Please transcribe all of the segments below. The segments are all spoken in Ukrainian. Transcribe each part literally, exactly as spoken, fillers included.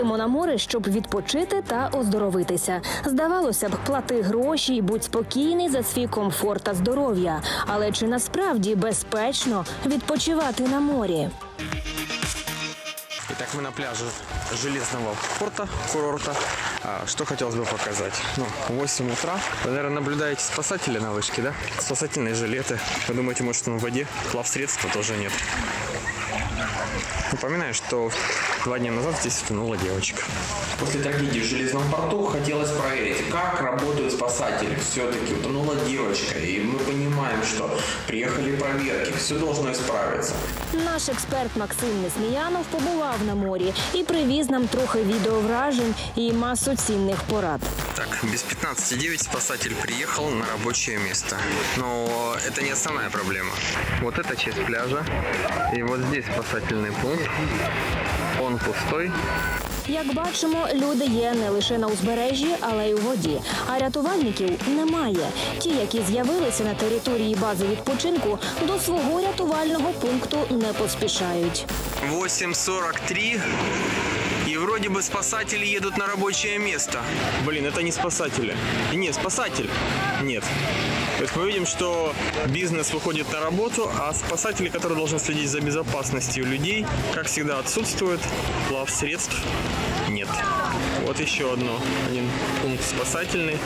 Їдемо на море, щоб відпочити та оздоровитися. Здавалося б, плати гроші і будь спокійний за свій комфорт та здоров'я. Але чи насправді безпечно відпочивати на морі? Итак, мы на пляже Железного порта, курорта. А, что хотелось бы показать? Ну, восемь утра. Вы, наверное, наблюдаете спасателя на вышке, да? Спасательные жилеты. Вы думаете, может, он в воде? Плавсредства тоже нет. Напоминаю, что два дня назад здесь утонула девочка. После трагедии в Железном порту хотелось проверить, как работают спасатели. Все-таки утонула девочка, и мы понимаем, что приехали проверки, все должно исправиться. Наш експерт Максим Несміянов побував на морі і привіз нам трохи відеовражень і масу цінних порад. Так, без пятнадцати девять спасатель приехал на рабочее место. Но это не основная проблема. Вот эта часть пляжа. И вот здесь спасательный пункт. Он пустой. Як бачимо, люди є не лише на узбережжі, але й у воді. А рятувальників немає. Ті, які з'явилися на території бази відпочинку, до свого рятувального пункту не поспішають. восемь сорок три. И вроде бы спасатели едут на рабочее место. Блин, это не спасатели. Нет, спасатель. Нет. То есть мы видим, что бизнес выходит на работу, а спасатели, которые должны следить за безопасностью людей, как всегда, отсутствуют. Плавсредств нет. Вот еще одно. Один пункт спасательный.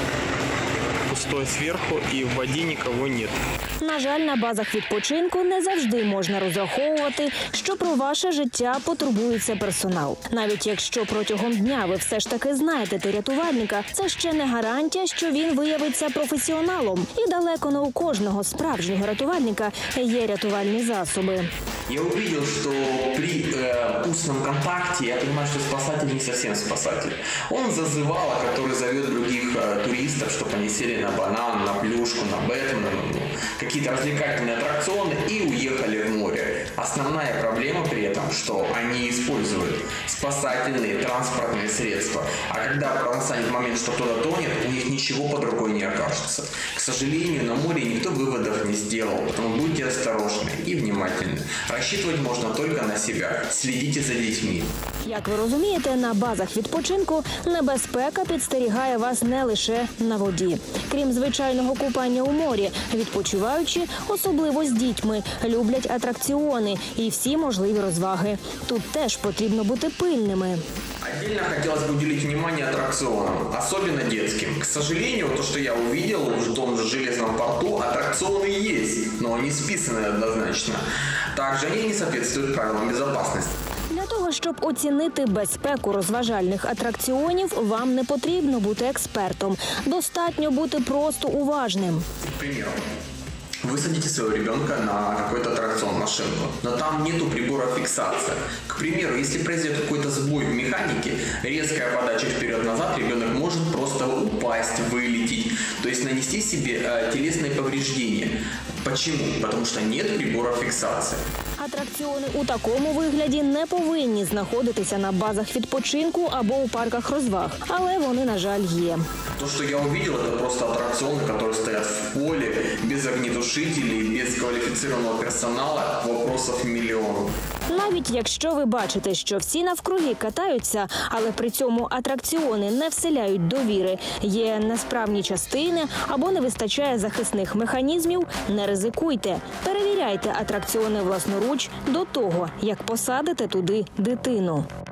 Пустой сверху, і в воді нікого нет. На жаль, на базах відпочинку не завжди можна розраховувати, що про ваше життя потурбується персонал. Навіть якщо протягом дня ви все ж таки знайдете рятувальника, це ще не гарантія, що він виявиться професіоналом. І далеко не у кожного справжнього рятувальника є рятувальні засоби. Я увидел, что при э, устном контакте я понимаю, что спасатель не совсем спасатель. Он зазывало, который зовет других э, туристов, чтобы они сели на банан, на плюшку, на Бэтмена, ну, какие-то развлекательные аттракционы и уехали в море. Основная проблема при этом, что они используют спасательные транспортные средства. А когда настанет момент, что кто-то тонет, у них ничего под рукой не окажется. К сожалению, на море никто выводов не сделал, поэтому будьте осторожны и внимательны. Рассчитывать можно только на себя. Следите за детьми. Як ви розумієте, на базах відпочинку небезпека підстерігає вас не лише на воді. Крім звичайного купання у морі, відпочиваючи, особливо з дітьми, люблять атракціони і всі можливі розваги. Тут теж потрібно бути пильними. Отдельно хотелось бы уделить внимание аттракционам, особенно детским. К сожалению, то, что я увидел в том же Железном порту, аттракционы есть, но они списаны однозначно. Также они не соответствуют правилам безопасности. Для того, щоб оцінити безпеку розважальних атракціонів, вам не потрібно бути експертом. Достатньо бути просто уважним. К примеру, вы садите своего ребенка на какой-то аттракцион, машинку, но там нету прибора фиксации. К примеру, если произойдет какой-то сбой в механике, резкая подача вперед-назад, ребенок может просто упасть, вылететь, то есть нанести себе э, телесные повреждения. Почему? Потому что нет прибора фиксации. Атракціони у такому вигляді не повинні знаходитися на базах відпочинку або у парках розваг, але вони, на жаль, є. То, что я увидел, это просто аттракционы, которые стоят в поле, без огнетушителей, без квалифицированного персонала, вопросов миллион. Навіть якщо ви бачите, що всі навкруги катаються, але при цьому атракціони не вселяють довіри, є несправні частини або не вистачає захисних механізмів, не ризикуйте. Перевіряйте атракціони власноруч до того, як посадите туди дитину.